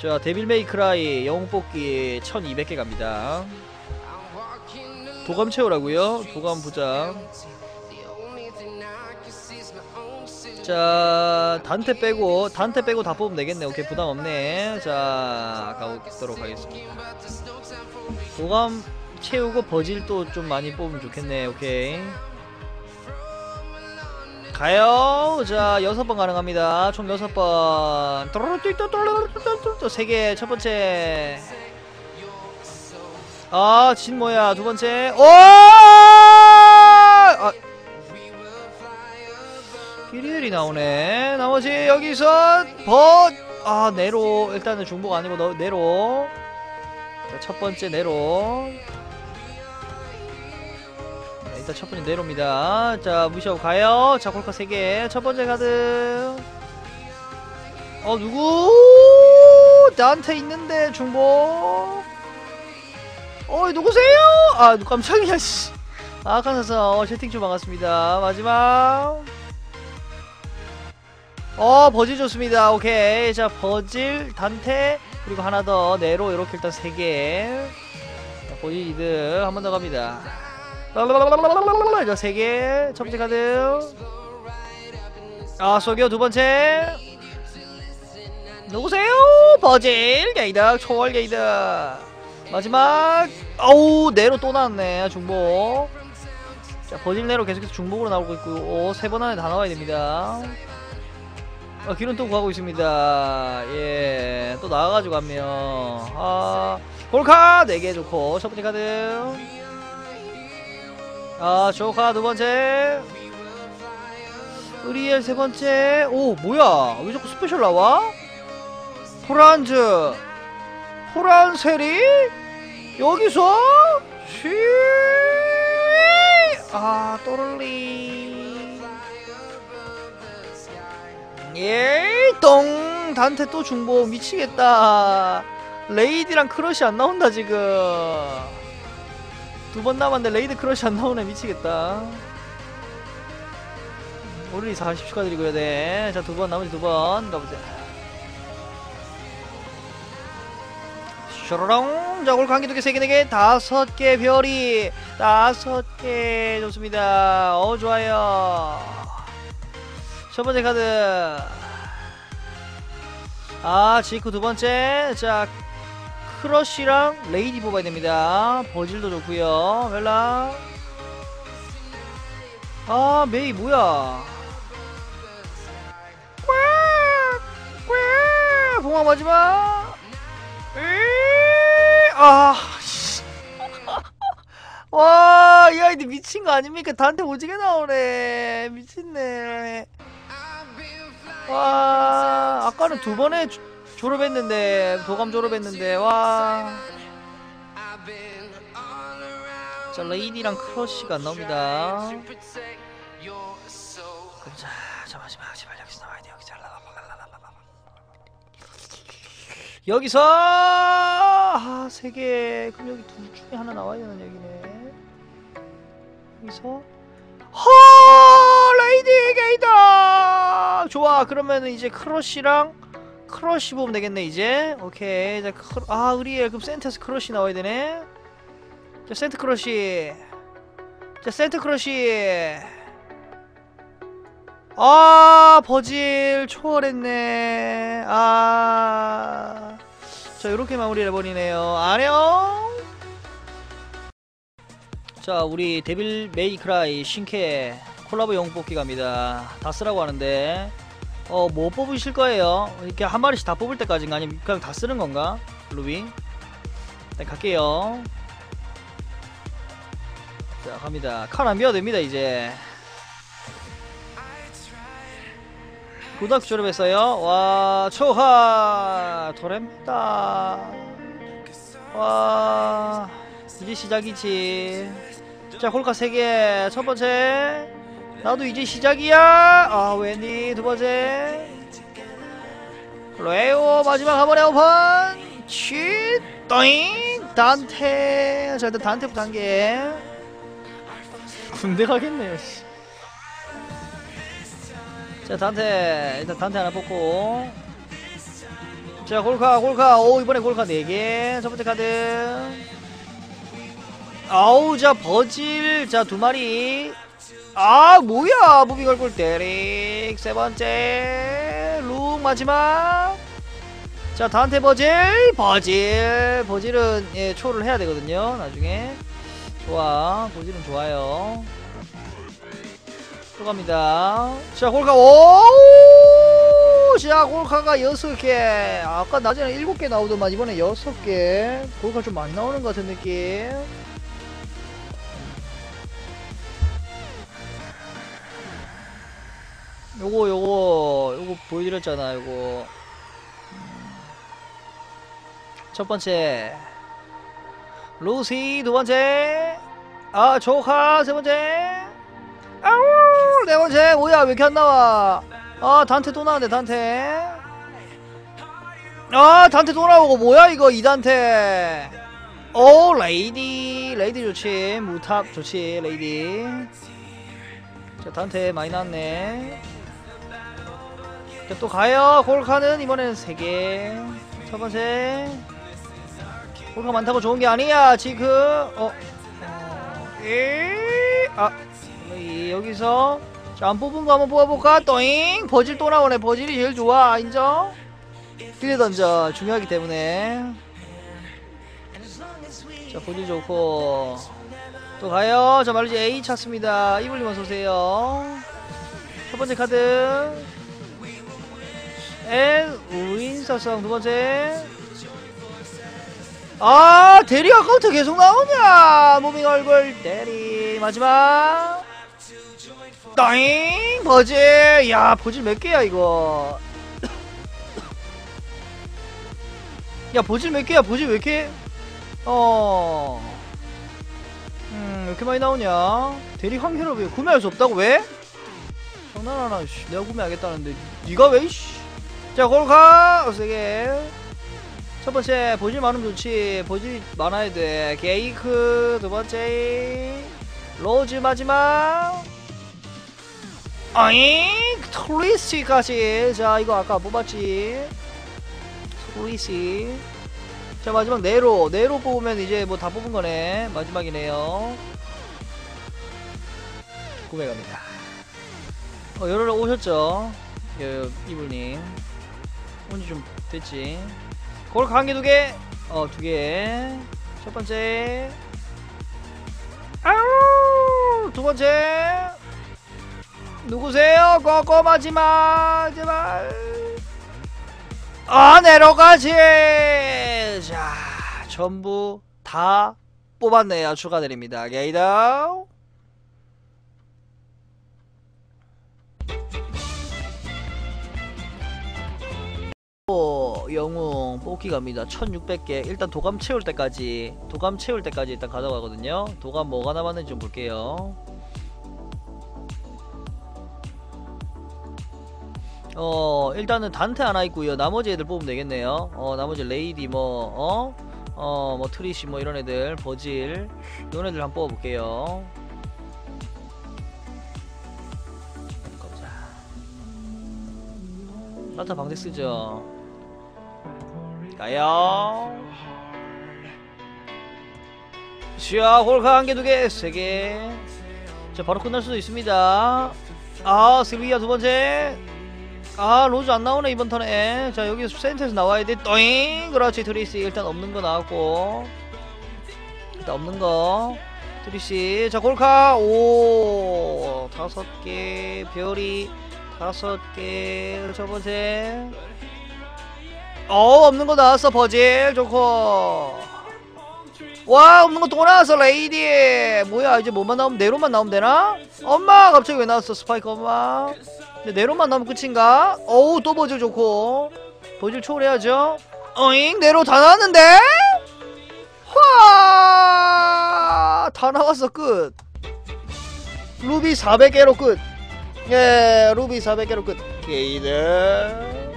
자, 데빌 메이크라이 영웅 뽑기 1200개 갑니다. 도감 채우라고요? 도감 보자. 자, 단테 빼고 다 뽑으면 되겠네. 오케이, 부담 없네. 자, 가보도록 하겠습니다. 도감 채우고 버질도 좀 많이 뽑으면 좋겠네. 오케이, 가요. 자, 6번 가능합니다. 총 6번. 3개. 첫번째. 아, 진 뭐야. 두번째. 오! 아, 피리엘이 나오네. 나머지 여기서 아, 네로. 일단은 중복 아니고 네로. 자, 첫번째 네로. 일단 첫번째 네로입니다. 자, 무시하고 가요. 자, 콜카 3개. 첫번째 카드. 누구? 나한테 있는데 중복. 누구세요? 아, 깜짝이야, 씨. 아, 깜짝이야. 채팅 좀 반갑습니다. 마지막. 버질 좋습니다. 오케이. 자, 버질, 단테, 그리고 하나 더, 네로, 이렇게 일단 3개. 자, 버질 이득. 한 번 더 갑니다. 자, 3개. 첫번째 카드. 아, 소교 두번째. 누구세요? 버질, 게이득, 초월 게이득. 마지막. 어우, 네로 또 나왔네. 중복. 자, 버질 네로 계속해서 중복으로 나오고 있고, 3번 안에 다 나와야 됩니다. 길은 또 구하고 있습니다. 예, 또 나와가지고 한명. 골카 4개 좋고. 첫번째 카드. 조카 두번째. 으리엘 3번째. 오, 뭐야, 왜 자꾸 스페셜 나와? 포란즈, 포란세리? 여기서? 또를리. 똥! 단테 또 중복. 미치겠다. 레이디랑 크러쉬 안 나온다 지금. 2번 남았는데 레이드 크러쉬 안 나오네. 미치겠다. 오르리 40 축하드리고요. 네. 자, 2번, 나머지 2번 가보자. 쇼로롱. 자, 골카 1개, 2개, 3개, 4개, 5개 별이. 5개. 좋습니다. 좋아요. 첫번째 카드. 지크 두번째. 자, 크러쉬랑 레이디 뽑아야 됩니다. 버질도 좋고요. 벨라. 메이 뭐야. 봉황 마지막. 와, 이 아이들 미친거 아닙니까? 단테 오지게 나오네. 미친네. 와, 아까는 2번에 졸업했는데, 도감 졸업했는데. 와. 자, 레이디랑 크러쉬가 안 나옵니다. 자, 마지막 제발 여기서 나와야 돼. 여기서 3개. 그럼 여기 둘 중에 하나 나와야 되는 얘기네. 여기서 레이디 게이다. 좋아. 그러면은 이제 크러쉬랑 크러쉬 보면 되겠네 이제. 오케이. 자, 으리엘. 그럼 센터에서 크러쉬 나와야 되네. 자, 센트 크러쉬. 자, 센트 크러쉬. 버질 초월했네. 자, 요렇게 마무리를 해버리네요. 안녕. 자, 우리 데빌 메이크라이 신캐 콜라보 영웅 뽑기 갑니다. 다 쓰라고 하는데 뭐 뽑으실 거예요? 이렇게 한 마리씩 다 뽑을 때까지인가? 아니면 그냥 다 쓰는 건가? 루비. 일단 갈게요. 자, 갑니다. 칼 안 비워도 됩니다 이제. 고등학교 졸업했어요. 와, 초하 도랩니다. 와, 이제 시작이지. 자, 홀카 3개. 첫번째. 나도 이제 시작이야. 웬디. 두번째. 레오. 마지막 한 번에 오픈. 쉿. 떠잉. 단테. 자, 일단 단테부터 한 개. 군대 가겠네요. 자, 단테. 일단 단테 하나 뽑고. 자, 골카. 오, 이번에 골카 4개. 첫 번째 카드. 아우, 자, 버질. 자, 2마리. 아, 뭐야. 무빙 얼굴 데릭. 세 번째. 룩 마지막. 자, 단테 버질은 예, 초를 해야 되거든요. 나중에. 좋아. 버질은 좋아요. 또 갑니다. 자, 골카. 오! 자, 골카가 6개. 아까 낮에는 7개 나오더만 이번에 6개. 골카 좀 많이 나오는 것 같은 느낌. 요거 보여드렸잖아. 요거 첫 번째 루시, 두 번째 아 조카, 세 번째 아우 네 번째. 뭐야 왜 이렇게 안 나와. 아 단테 또 나왔네. 단테 또 나오고. 뭐야 이거 2단테. 오 레이디 좋지. 무탑 좋지. 레이디. 자 단테 많이 나왔네. 자, 또 가요. 골카는 이번에는 3개. 첫 번째 골카 많다고 좋은게 아니야 지금. 여기서 자, 안 뽑은거 한번 뽑아볼까? 또잉 버질 또 나오네. 버질이 제일 좋아. 인정? 길게 던져 중요하기 때문에. 자 버질 좋고. 또 가요. 자 말이지 A 찾습니다. 이블님 어서오세요. 첫 번째 카드 L 우인사성. 두 번째 아 대리 아까부터 계속 나오냐. 무빙 얼굴 대리. 마지막 따잉 버질. 야 버질 몇 개야 이거. 야 버질 몇 개야. 버질 왜 이렇게 왜 이렇게 많이 나오냐. 대리 황혈업이 구매할 수 없다고. 왜? 장난하나. 내가 구매하겠다는데 니가 왜 이씨. 자 골카 세개. 첫 번째 버질 많으면 좋지. 버질 많아야 돼. 게이크. 두 번째 로즈. 마지막 아잉 트리시까지. 자 이거 아까 뽑았지. 트리시. 자 마지막 네로 뽑으면 이제 뭐 다 뽑은 거네. 마지막이네요. 구매 갑니다. 여러분 오셨죠? 이불님 온지 좀 됐지. 골카 1개 2개 2개. 첫 번째 아우. 두 번째 누구세요? 꼬꼬. 마지막 제발. 내로까지. 자 전부 다 뽑았네요. 축하드립니다. 게이더. 영웅 뽑기 갑니다. 1600개. 일단 도감 채울 때까지 일단 가져가거든요. 도감 뭐가 남았는지 좀 볼게요. 일단은 단테 하나 있고요. 나머지 애들 뽑으면 되겠네요. 나머지 레이디 뭐 트리시 뭐 이런 애들, 버질 이런 애들 한번 뽑아볼게요. 라타 방대 쓰죠. 가요. 샤 홀카 1개 2개 3개. 자 바로 끝날 수도 있습니다. 실비아 두 번째. 로즈 안 나오네 이번 턴에. 자 여기서 센터에서 나와야 돼. 또잉 그렇지. 트리시 일단 없는 거 나왔고. 일단 없는 거 트리시. 자 골카 5개 별이 5개. 첫 번째 없는 거 나왔어. 버질 좋고. 와 없는 거 또 나왔어. 레이디. 뭐야 이제 뭐만 나오면 네로만 나오면 되나? 엄마 갑자기 왜 나왔어. 스파이크 엄마. 근데 네로만 나오면 끝인가? 또 버질 좋고. 버질 초월해야죠. 네로 다 나왔는데? 와 다 나왔어. 끝. 루비 400개로 끝. 예 루비 400개로 끝. 게이드.